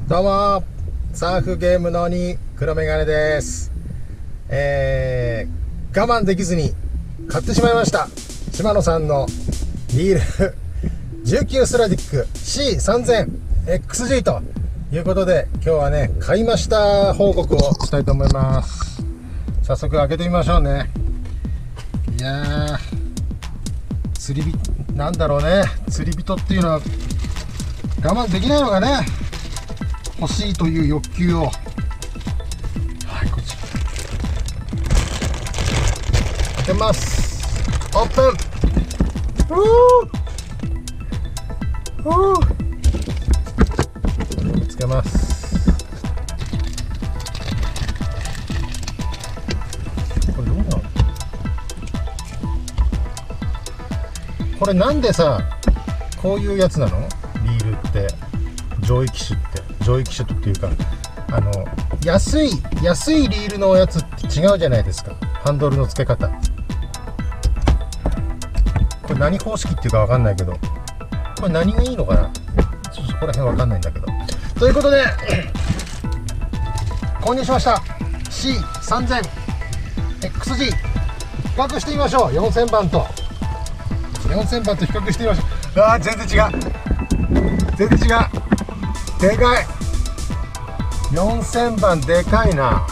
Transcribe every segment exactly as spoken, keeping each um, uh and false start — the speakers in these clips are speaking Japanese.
どうもサーフゲームのに黒メガネです。えー、我慢できずに買ってしまいましたシマノさんのリールじゅうきゅうスラディック シーさんぜんエックスジー ということで、今日はね買いました報告をしたいと思います。早速開けてみましょうね。いやー、釣り人なんだろうね、釣り人っていうのは我慢できないのがね、欲しいという欲求を、はい、こっち開けます。オープン。うーうーつけます。これどうなの？これなんでさこういうやつなの？リールって上位機種って上位機種っていうか、あの安い安いリールのやつって違うじゃないですか、ハンドルの付け方。これ何方式っていうか分かんないけど、これ何がいいのかな、ちょっとそこら辺分かんないんだけど。ということで購入しました シーさんぜんエックスジー 比較してみましょう。よんせんばんとよんせんばんと比較してみましょう。あー全然違う全然違う、でかい。よんせんばんでかいな。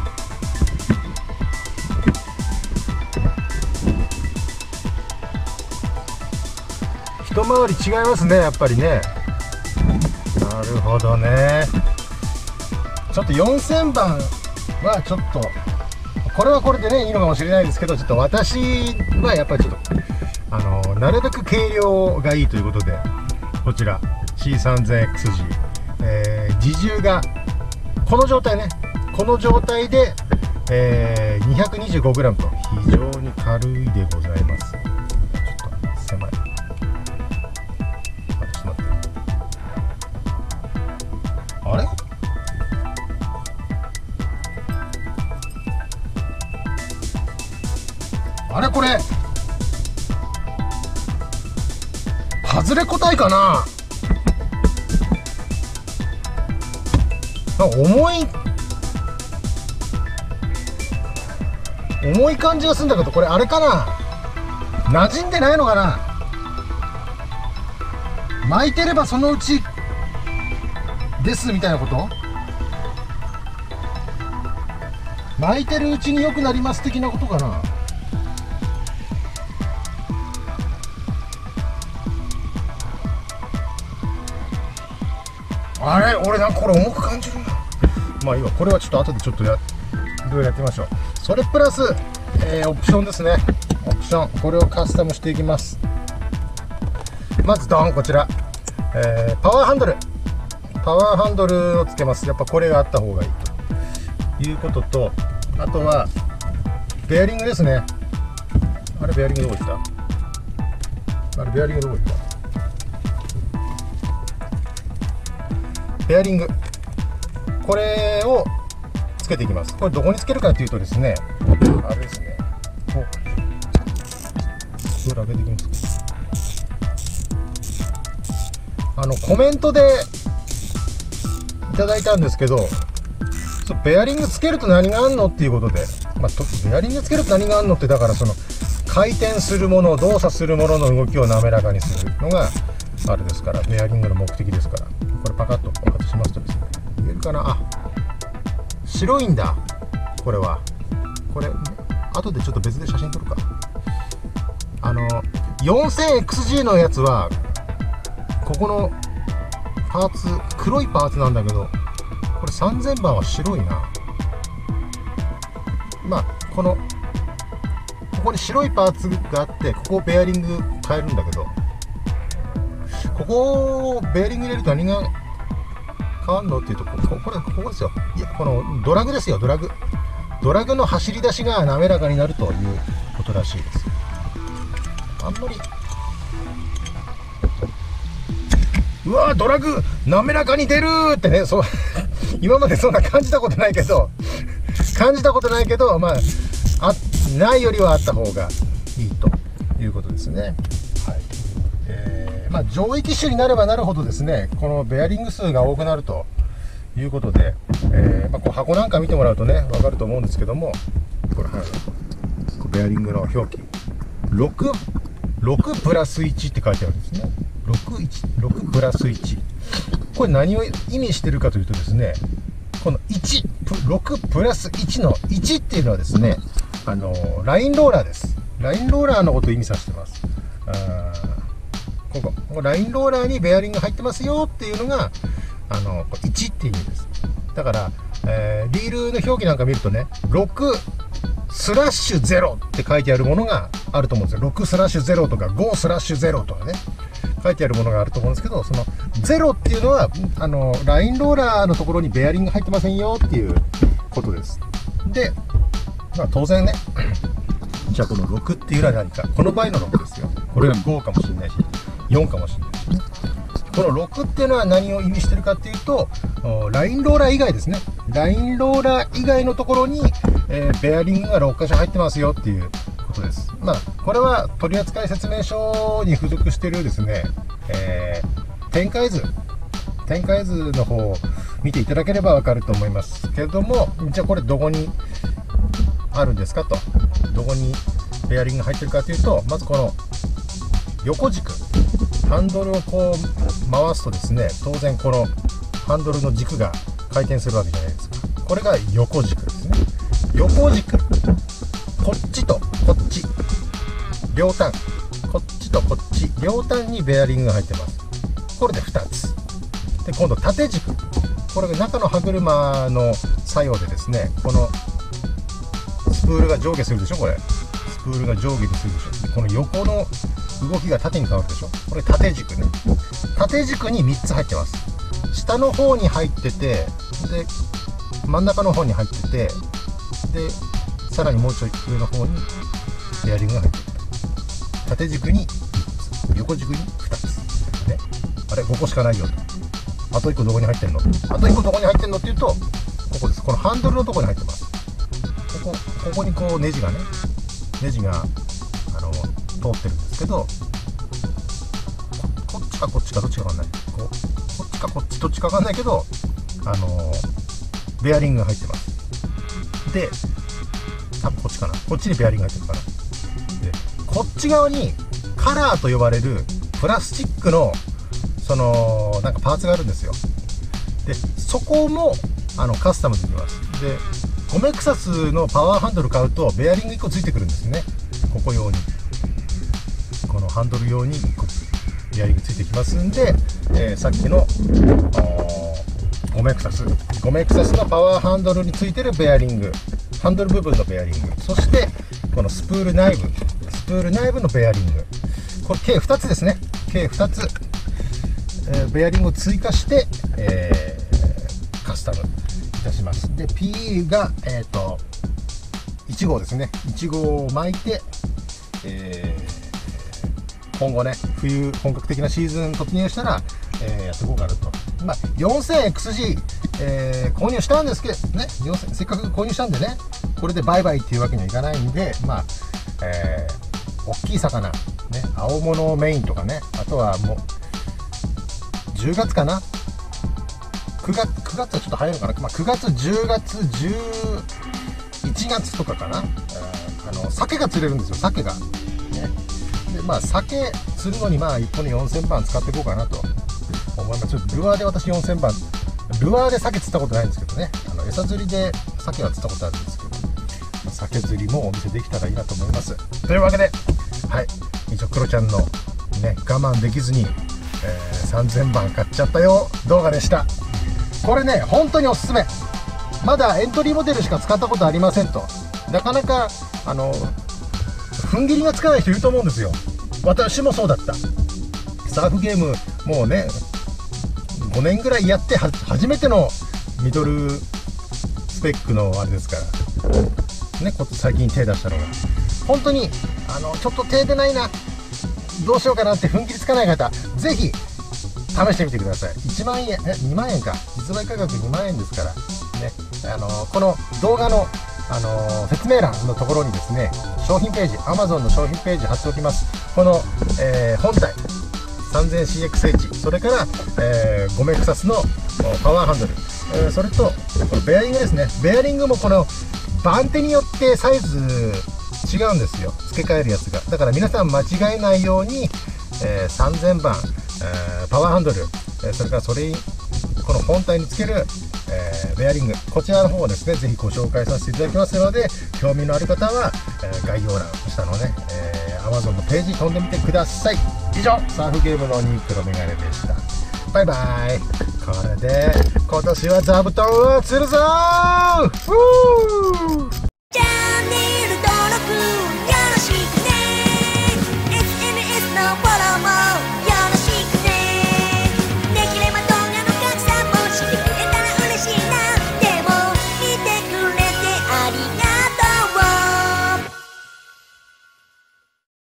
一回り違いますね、やっぱりね。なるほどね。ちょっとよんせんばんはちょっとこれはこれでねいいのかもしれないですけど、ちょっと私はやっぱりちょっとあのなるべく軽量がいいということで、こちら シーさんぜんエックスジー、えー、自重がこの状態ね、この状態で、えー、にひゃくにじゅうごグラム と非常に軽いでございます。ちょっと狭い。あ、ちょっと待って。あれ？あれこれ外れ個体かな。重い重い感じがするんだけど、これあれかな、馴染んでないのかな。巻いてればそのうちですみたいなこと、巻いてるうちに良くなります的なことかな。あれ俺なんかこれ重く感じるな。まあいいわ、これはちょっと後でちょっとやいろいろやってみましょう。それプラス、えー、オプションですね。オプション、これをカスタムしていきます。まずドン、こちら、えー、パワーハンドルパワーハンドルをつけます。やっぱこれがあった方がいいということと、あとはベアリングですね。あれベアリングどこ行った？あれベアリングどこ行った？ベアリング、これをつけていきます。これどこにつけるかというとですね、あれですね、こうドラ上げていきますか。あのコメントでいただいたんですけど、ベアリングつけると何があんのっていうことで、まあ、ベアリングつけると何があんのって、だからその回転するもの、動作するものの動きを滑らかにするのがあれですから、ベアリングの目的ですから。これパカッと外しますとですね、見えるかな、あ、白いんだ。これはこれ後でちょっと別で写真撮るか。あの よんせんエックスジー のやつはここのパーツ黒いパーツなんだけど、これさんぜんばんは白いな。まあこのここに白いパーツがあって、ここをベアリング変えるんだけど、ここをベアリング入れると何が変わるのっていうと、ここれここですよ。いや、このドラグですよ。ドラグドラグの走り出しが滑らかになるということらしいです。あんまりうわードラグ滑らかに出るってね、そう今までそんな感じたことないけど感じたことないけど、まああないよりはあった方がいいということですね。はい、えーまあ、上位機種になればなるほどですね、このベアリング数が多くなるということで、えーまあ、こう箱なんか見てもらうとね分かると思うんですけども、これ、はい、こうベアリングの表記ろく、ろくプラスいちって書いてあるんですね。ろく、いち、ろくプラスいち、これ何を意味してるかというとですね、このいち、ろくプラスいちのいちっていうのはですね、あのラインローラーです。ラインローラーのことを意味させてます。あここここラインローラーにベアリング入ってますよっていうのがあのいちっていう意味です。だから、えー、リールの表記なんか見るとね、ろくスラッシュゼロって書いてあるものがあると思うんですよ。ろくスラッシュゼロとかごスラッシュゼロとかね書いてあるものがあると思うんですけど、そのゼロっていうのはあのラインローラーのところにベアリング入ってませんよっていうことです。で、まあ、当然ねじゃあこのろくっていうのは何か、この場合のろくですよ。これがごかもしれないしよんかもしれないしね。このろくっていうのは何を意味してるかっていうと、ラインローラー以外ですね。ラインローラー以外のところに、えー、ベアリングがろっかしょ入ってますよっていうことです。まあこれは取扱説明書に付属しているですね、えー、展開図展開図の方を見ていただければ分かると思いますけれども、じゃあこれどこにあるんですかと、どこにベアリングが入ってるかというと、まずこの横軸、ハンドルをこう回すとですね、当然このハンドルの軸が回転するわけじゃないですか。これが横軸ですね。横軸、こっちとこっち両端、こっちとこっち両端にベアリングが入ってます。これでふたつで、今度縦軸、これが中の歯車の作用でですね、このスプールが上下するでしょ。これスプールが上下にするでしょ。この横の動きが縦に変わるでしょ。これ縦軸ね。縦軸にみっつ入ってます。下の方に入ってて、で真ん中の方に入ってて、でさらにもうちょい上の方にベアリングが入ってる。縦軸にみっつ、横軸にふたつね。あれごこしかないよと。あといっこどこに入ってんの、あといっこどこに入ってんのっていうと、ここです。このハンドルのところに入ってます。ここここにこうネジがねネジがあの通ってるんですけど、 こ, こっちかこっちかどっちかわかんない、こうこっちかこっちどっちかわかんないけど、あのベアリングが入ってます。で多分こっちかな、こっちにベアリングが入ってるかな。でこっち側にカラーと呼ばれるプラスチックのそのなんかパーツがあるんですよ。でそこもあのカスタムできます。でゴメクサスのパワーハンドル買うとベアリングいっこついてくるんですね。ここ用に、このハンドル用にいっこベアリングついてきますんで、えー、さっきのゴメクサスゴメクサスのパワーハンドルについてるベアリング、ハンドル部分のベアリング、そしてこのスプール内部スプール内部のベアリング、これ計ふたつですね。計ふたつ、えー、ベアリングを追加して、えー、カスタムいたします。で ピー が、えー、といち号ですね。いち号を巻いて、えー、今後ね冬本格的なシーズン突入したら、えー、やっていこうかなと。まあ よんせんエックスジー、えー、購入したんですけどね、せっかく購入したんでね、これでバイバイっていうわけにはいかないんで、まあ、えー、大きい魚ね、青物メインとかね、あとはもうじゅうがつかな、くがつ、くがつはちょっと早いのかな、まあ、くがつ、じゅうがつ、じゅういちがつとかかな、あの鮭が釣れるんですよ、鮭が、ね、でまあ鮭釣るのにまあいっぽんによんせんばん使っていこうかなと思います。ちょっとルアーで私よんせんばん、ルアーで鮭釣ったことないんですけどね、あの餌釣りで鮭は釣ったことあるんですけど、まあ、鮭釣りもお見せできたらいいなと思います。というわけで、はい、一応クロちゃんの、ね、我慢できずに、えー、さんぜんばん買っちゃったよ動画でした。これね本当におすすめ。まだエントリーモデルしか使ったことありませんと、なかなかあの踏ん切りがつかない人いると思うんですよ。私もそうだった。サーフゲームもうねごねんぐらいやっては初めてのミドルスペックのあれですからね、最近手出したのが本当にあのちょっと手出ないな、どうしようかなって踏ん切りつかない方、ぜひ試してみてください。いちまんえん、えにまんえんか、実売価格にまんえんですからね。あのこの動画の、あの説明欄のところにですね、商品ページ、 アマゾン の商品ページ貼っておきます。この、えー、本体さんぜんシーエックスエイチ、 それから、えー、ごメクサスのパワーハンドル、えー、それとこのベアリングですね。ベアリングもこの番手によってサイズ違うんですよ、付け替えるやつが。だから皆さん間違えないように、えー、さんぜんばん、えー、パワーハンドル、えー、それからそれこの本体につける、えー、ベアリング、こちらの方をですねぜひご紹介させていただきますので、興味のある方は、えー、概要欄下のね、えー、Amazon のページ飛んでみてください。以上、サーフゲームのニックのメガネでした。バイバイ。これで今年は座布団を釣るぞー。ふー